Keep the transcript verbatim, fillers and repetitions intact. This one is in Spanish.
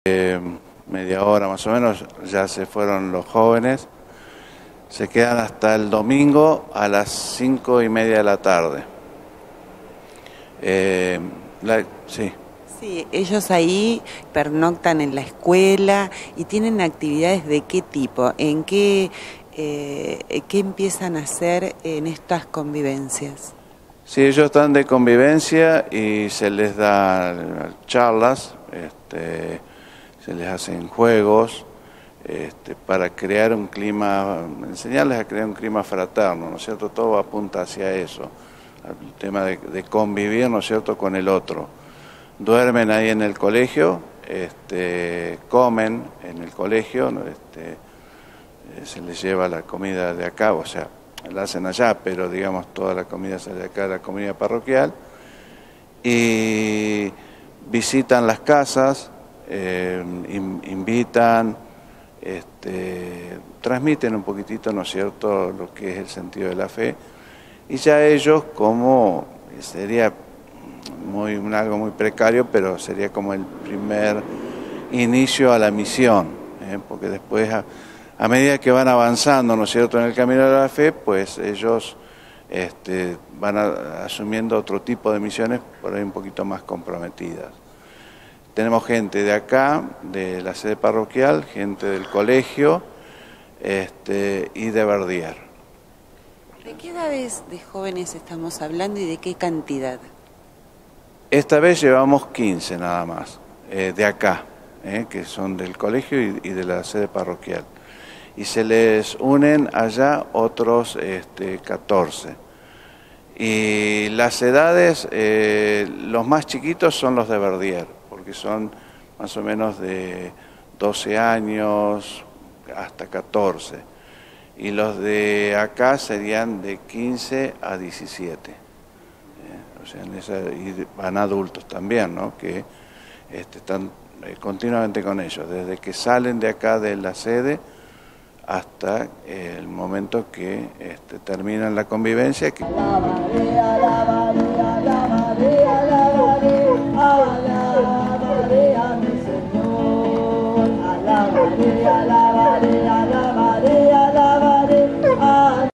Eh, media hora más o menos, ya se fueron los jóvenes, se quedan hasta el domingo a las cinco y media de la tarde. Eh, la, sí. Sí, ellos ahí pernoctan en la escuela y tienen actividades de qué tipo, en qué, eh, qué empiezan a hacer en estas convivencias. Sí, ellos están de convivencia y se les da charlas, este, se les hacen juegos este, para crear un clima, enseñarles a crear un clima fraterno, ¿no es cierto? Todo apunta hacia eso, al tema de, de convivir, ¿no es cierto?, con el otro. Duermen ahí en el colegio, este, comen en el colegio, ¿no? este, se les lleva la comida de acá, o sea, la hacen allá, pero digamos toda la comida sale de acá, la comida parroquial, y visitan las casas, eh, invitan, este, transmiten un poquitito, ¿no es cierto?, lo que es el sentido de la fe, y ya ellos, como sería muy, algo muy precario, pero sería como el primer inicio a la misión, ¿eh? porque después a, a medida que van avanzando, ¿no es cierto?, en el camino de la fe, pues ellos este, van a, asumiendo otro tipo de misiones por ahí un poquito más comprometidas. Tenemos gente de acá, de la sede parroquial, gente del colegio este, y de Verdier. ¿De qué edades de jóvenes estamos hablando y de qué cantidad? Esta vez llevamos quince nada más, eh, de acá, eh, que son del colegio y, y de la sede parroquial. Y se les unen allá otros este, catorce. Y las edades, eh, los más chiquitos son los de Verdier, porque son más o menos de doce años hasta catorce. Y los de acá serían de quince a diecisiete. O sea, en esa, y van adultos también, ¿no?, que este, están eh, continuamente con ellos, desde que salen de acá de la sede hasta eh, el momento que este, terminan la convivencia. Que...